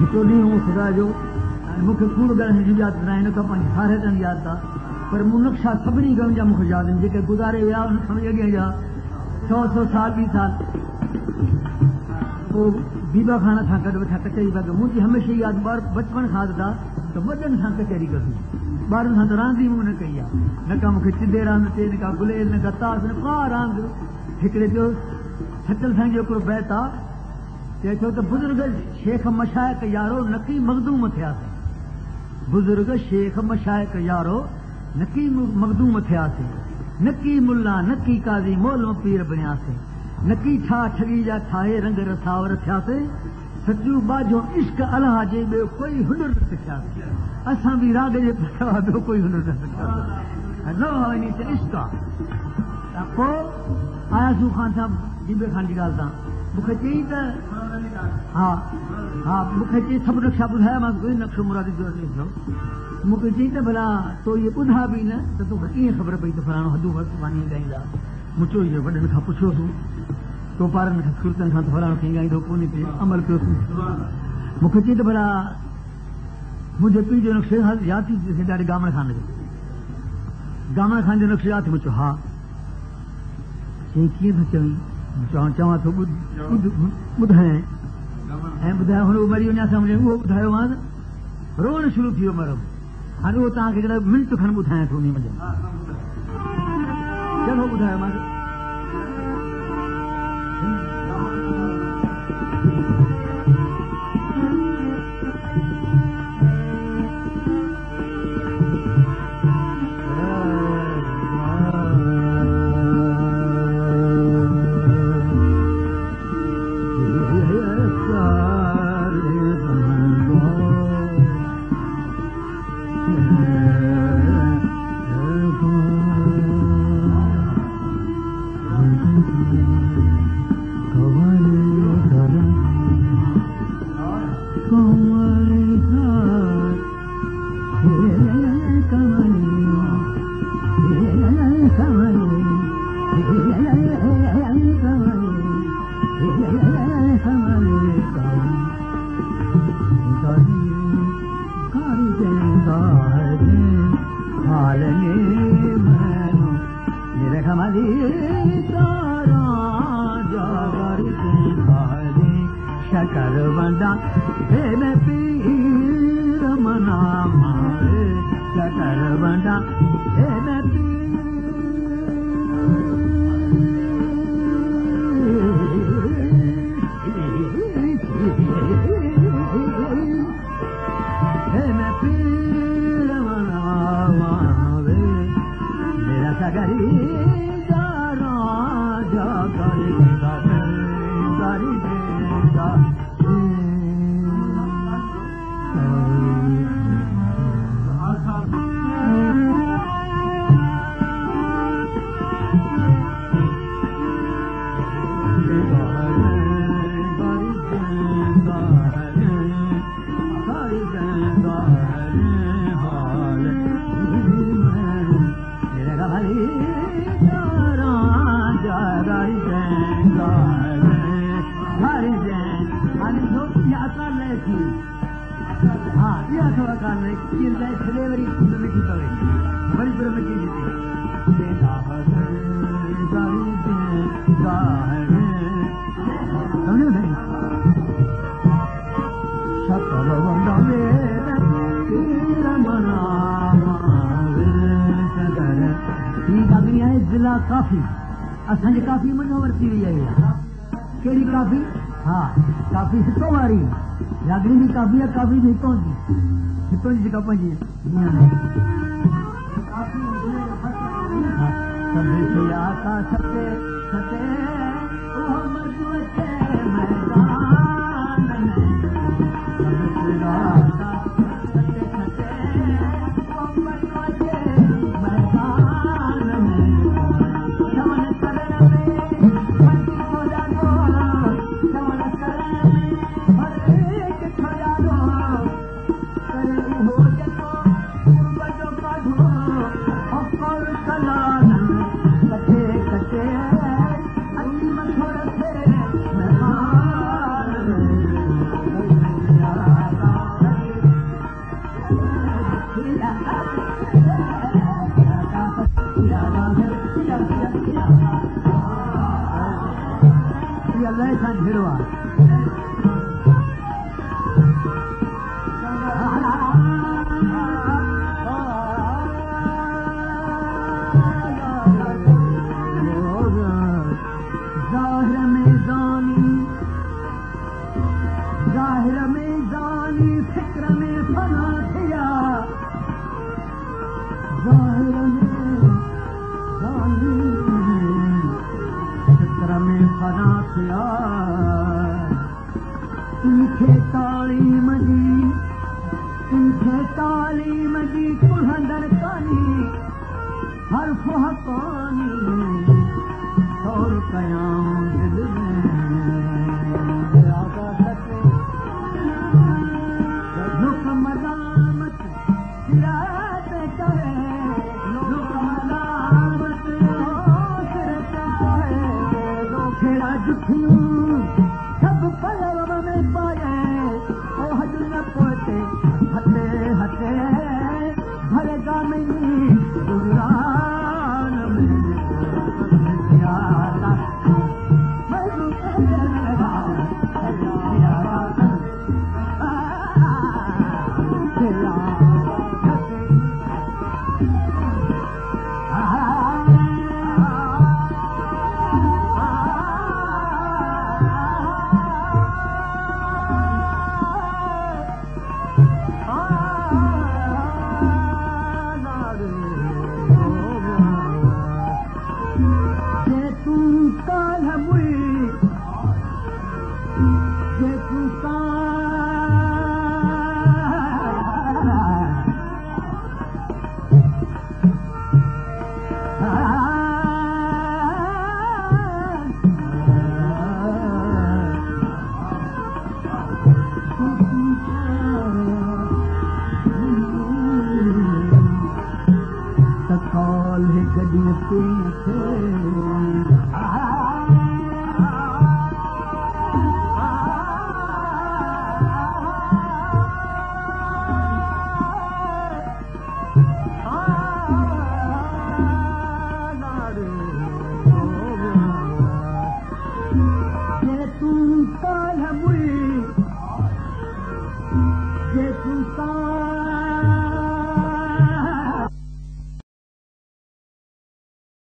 हिकिड़ो ॾींहुं खुदा जो मूंखे कूड़ ॻाल्हि जी यादि न हिन खां पंहिंजी सारे ॾींहं यादि आहे पर मूं नक्शा सभिनी ॻाल्हियुनि जा मूंखे यादि आहिनि जेके गुज़ारे विया उन समय अॻियां जा 100 साल 2 साल पोइ बीबा खान सां गॾु वेठा कचहरी पिया कयूं मुंहिंजी हमेशह यादि ॿार बचपन खां था त वॾनि सां कचहरी कयूं ॿारनि सां त रांदि ई मूं न कई आहे न का मूंखे चिदे रांदि थिए न का गुलेल न का ताश न का रांदि हिकिड़े ॿियो छचल साईं जो हिकिड़ो बैत आहे चए थो त बुज़ुर्ग शेख मशाइक यारो नकी मखदूम थियासीं बुज़ुर्ग शेख मशाइक यारो नकी मखदूम थियासीं नकी मुल्ला नकी काज़ी मोल पीर बणियासीं नकी ठा ठगी जा ठाहे रंग रसावर थियासीं सचू बाजो इश्क अलाह जे ॿियो कोई हुनर न सिखियासीं असां बि राग जे सवा ॿियो कोई हुनर न सिखियासीं इश्क आहे पोइ आयासूं ख़ान साहब बीबे खान जी ॻाल्हि तां मूंखे चई त हा हा मूंखे चई सभु नक्शा ॿुधाया मां कोई नक्शो मुरादी जो मूंखे चई त भला तो इहे ॿुधा बि न त तोखे कीअं ख़बर पई त फलाणो हदू वानी ॻाईंदा मूं चयो इहो वॾनि खां पुछियोसीं तो पारनि खां सुरतनि खां त फलाणो कीअं ॻाईंदो कोन ते अमल कयोसीं मूंखे चई त भला मुंहिंजे पीउ जो नक्शो यादि थी ॾाढे गामण खान जो नक्शो यादि थी मूं चयो हा चई कीअं थो चवीं चवां थो ॿुधाए ऐं ॿुधायो हुन मरी वञा सां उहो ॿुधायो मां रोअण शुरू थी वियो मरम हाणे उहो तव्हांखे कहिड़ा मिंट खनि ॿुधायां थो उन में चलो ॿुधायो मां काफ़ी असांजी काफ़ी मञो वरिती वई आहे कहिड़ी काफ़ी हा काफ़ी हितों वारी जागरी जी काफ़ी आहे काफ़ी जी हितों जी जेका पंहिंजी पैसा ढेरवा ज़ाहिर में जानी फिक्र में फना थिया ज़ाहिर में जानी फिक्र में फना थिया इनखे तालीम जी कुहंदड़ कानी हर्फ हक़ानी और कयां दिल में सब पलव में पाए ओ हज न पोते हटे हटे भरगा में गुरान में यारा गॾियूं